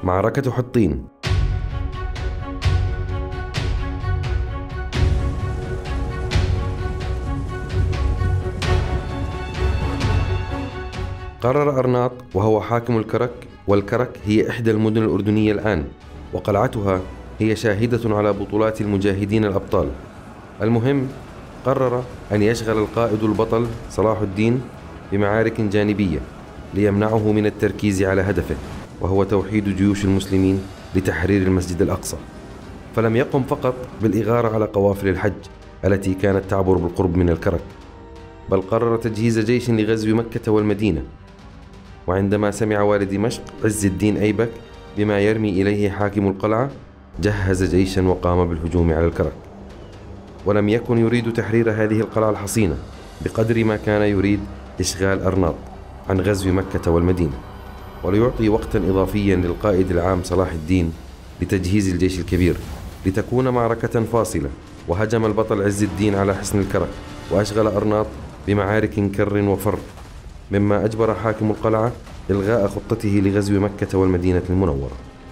معركة حطين. قرر أرناط وهو حاكم الكرك، والكرك هي إحدى المدن الأردنية الآن، وقلعتها هي شاهدة على بطولات المجاهدين الأبطال. المهم، قرر أن يشغل القائد البطل صلاح الدين بمعارك جانبية ليمنعه من التركيز على هدفه، وهو توحيد جيوش المسلمين لتحرير المسجد الأقصى. فلم يقم فقط بالإغارة على قوافل الحج التي كانت تعبر بالقرب من الكرك، بل قرر تجهيز جيش لغزو مكة والمدينة. وعندما سمع والي دمشق عز الدين أيبك بما يرمي إليه حاكم القلعة، جهز جيشا وقام بالهجوم على الكرك. ولم يكن يريد تحرير هذه القلعة الحصينة بقدر ما كان يريد إشغال أرناط عن غزو مكة والمدينة، وليعطي وقتا إضافيا للقائد العام صلاح الدين لتجهيز الجيش الكبير لتكون معركة فاصلة. وهجم البطل عز الدين على حصن الكرك وأشغل أرناط بمعارك كر وفر، مما أجبر حاكم القلعة إلغاء خطته لغزو مكة والمدينة المنورة.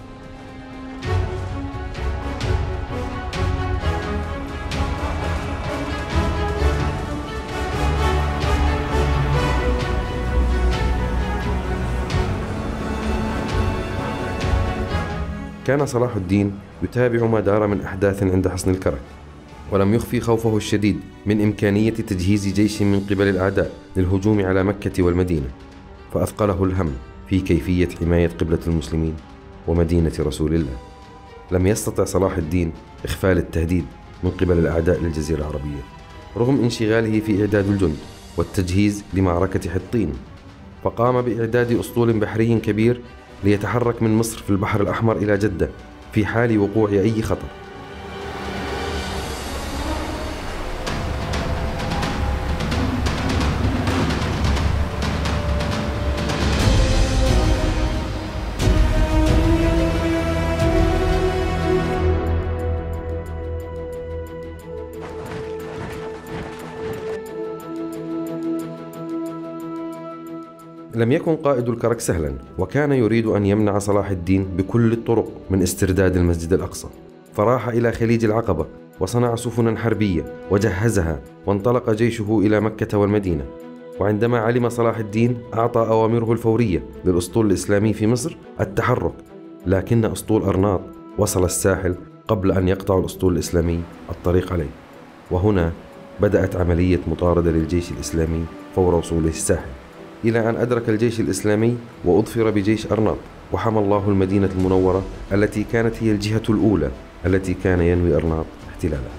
كان صلاح الدين يتابع ما دار من أحداث عند حصن الكرك، ولم يخفي خوفه الشديد من إمكانية تجهيز جيش من قبل الأعداء للهجوم على مكة والمدينة، فأثقله الهم في كيفية حماية قبلة المسلمين ومدينة رسول الله. لم يستطع صلاح الدين إخفاء التهديد من قبل الأعداء للجزيرة العربية، رغم انشغاله في إعداد الجند والتجهيز لمعركة حطين، فقام بإعداد أسطول بحري كبير ليتحرك من مصر في البحر الأحمر إلى جدة في حال وقوع أي خطر. لم يكن قائد الكرك سهلا، وكان يريد أن يمنع صلاح الدين بكل الطرق من استرداد المسجد الأقصى، فراح إلى خليج العقبة وصنع سفنا حربية وجهزها، وانطلق جيشه إلى مكة والمدينة. وعندما علم صلاح الدين أعطى أوامره الفورية للأسطول الإسلامي في مصر التحرك، لكن أسطول أرناط وصل الساحل قبل أن يقطع الأسطول الإسلامي الطريق عليه، وهنا بدأت عملية مطاردة للجيش الإسلامي فور وصوله الساحل، إلى أن أدرك الجيش الإسلامي وأظفر بجيش أرناط، وحمى الله المدينة المنورة التي كانت هي الجهة الأولى التي كان ينوي أرناط احتلالها.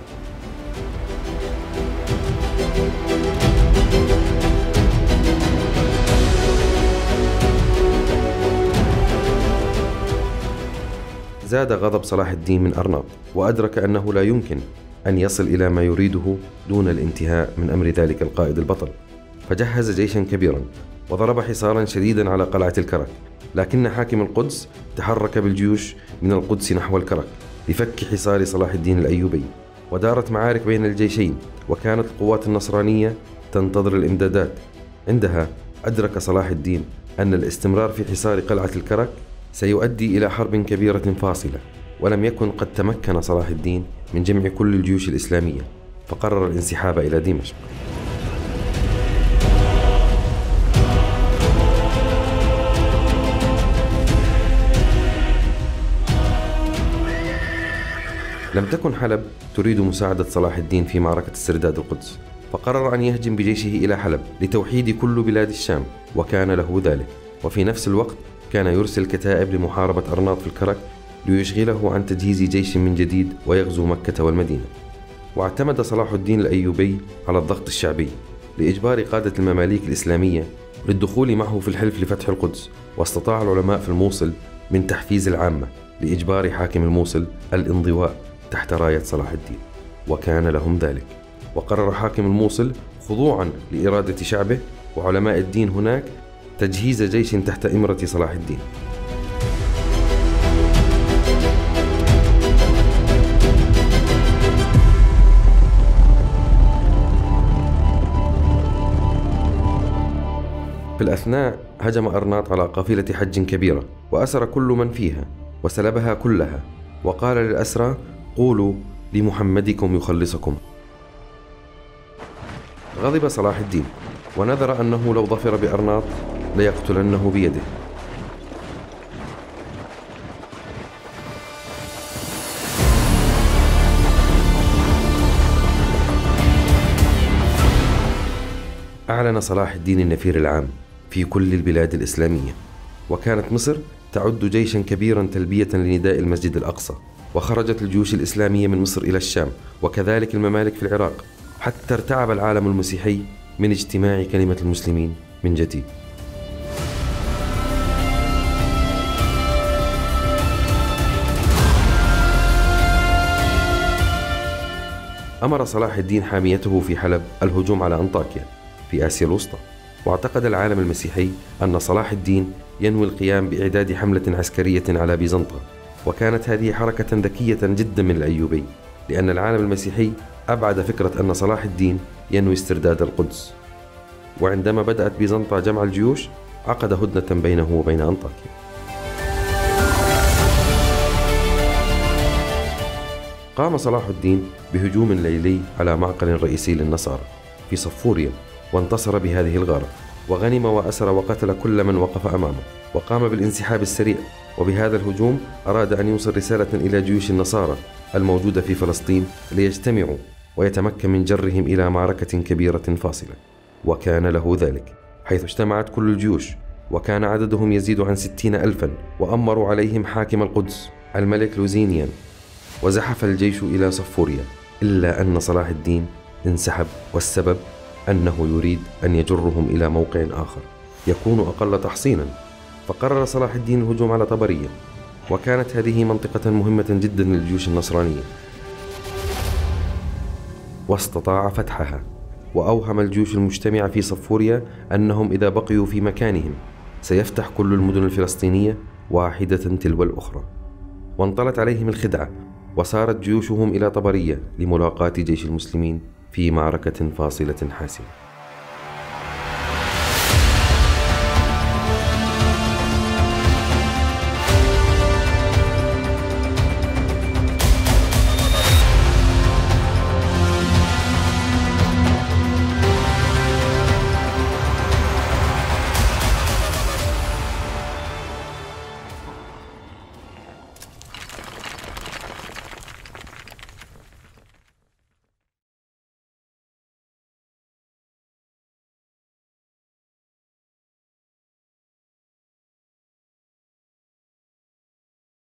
زاد غضب صلاح الدين من أرناط، وأدرك أنه لا يمكن أن يصل إلى ما يريده دون الانتهاء من أمر ذلك القائد البطل، فجهز جيشا كبيرا وضرب حصارا شديدا على قلعة الكرك. لكن حاكم القدس تحرك بالجيوش من القدس نحو الكرك لفك حصار صلاح الدين الأيوبي، ودارت معارك بين الجيشين، وكانت القوات النصرانية تنتظر الإمدادات. عندها أدرك صلاح الدين أن الاستمرار في حصار قلعة الكرك سيؤدي إلى حرب كبيرة فاصلة، ولم يكن قد تمكن صلاح الدين من جمع كل الجيوش الإسلامية، فقرر الانسحاب إلى دمشق. لم تكن حلب تريد مساعدة صلاح الدين في معركة استرداد القدس، فقرر أن يهجم بجيشه إلى حلب لتوحيد كل بلاد الشام، وكان له ذلك. وفي نفس الوقت كان يرسل كتائب لمحاربة أرناط في الكرك ليشغله عن تجهيز جيش من جديد ويغزو مكة والمدينة. واعتمد صلاح الدين الأيوبي على الضغط الشعبي لإجبار قادة المماليك الإسلامية للدخول معه في الحلف لفتح القدس، واستطاع العلماء في الموصل من تحفيز العامة لإجبار حاكم الموصل الانضواء تحت راية صلاح الدين، وكان لهم ذلك. وقرر حاكم الموصل خضوعا لإرادة شعبه وعلماء الدين هناك تجهيز جيش تحت إمرة صلاح الدين. في الأثناء هجم أرناط على قافلة حج كبيرة وأسر كل من فيها، وسلبها كلها، وقال للأسرى: قولوا لمحمدكم يخلصكم. غضب صلاح الدين ونذر أنه لو ظفر بأرناط ليقتلنه بيده. أعلن صلاح الدين النفير العام في كل البلاد الإسلامية، وكانت مصر تعد جيشا كبيرا تلبية لنداء المسجد الأقصى، وخرجت الجيوش الإسلامية من مصر إلى الشام، وكذلك الممالك في العراق، حتى ارتعب العالم المسيحي من اجتماع كلمة المسلمين من جديد. أمر صلاح الدين حاميته في حلب الهجوم على أنطاكيا في آسيا الوسطى، واعتقد العالم المسيحي أن صلاح الدين ينوي القيام بإعداد حملة عسكرية على بيزنطة، وكانت هذه حركة ذكية جدا من الأيوبي، لأن العالم المسيحي أبعد فكرة أن صلاح الدين ينوي استرداد القدس. وعندما بدأت بيزنطة جمع الجيوش عقد هدنة بينه وبين أنطاكيا. قام صلاح الدين بهجوم ليلي على معقل رئيسي للنصارى في صفوريا، وانتصر بهذه الغارة، وغنم وأسر وقتل كل من وقف أمامه، وقام بالانسحاب السريع. وبهذا الهجوم أراد أن يوصل رسالة إلى جيوش النصارى الموجودة في فلسطين ليجتمعوا ويتمكن من جرهم إلى معركة كبيرة فاصلة، وكان له ذلك، حيث اجتمعت كل الجيوش، وكان عددهم يزيد عن 60,000، وأمروا عليهم حاكم القدس الملك لوزينيان، وزحف الجيش إلى صفوريا، إلا أن صلاح الدين انسحب، والسبب أنه يريد أن يجرهم إلى موقع آخر يكون أقل تحصينا. فقرر صلاح الدين الهجوم على طبرية، وكانت هذه منطقة مهمة جدا للجيوش النصرانية، واستطاع فتحها، وأوهم الجيوش المجتمعة في صفوريا أنهم إذا بقيوا في مكانهم سيفتح كل المدن الفلسطينية واحدة تلو الأخرى. وانطلت عليهم الخدعة، وسارت جيوشهم إلى طبرية لملاقاة جيش المسلمين في معركة فاصلة حاسمة.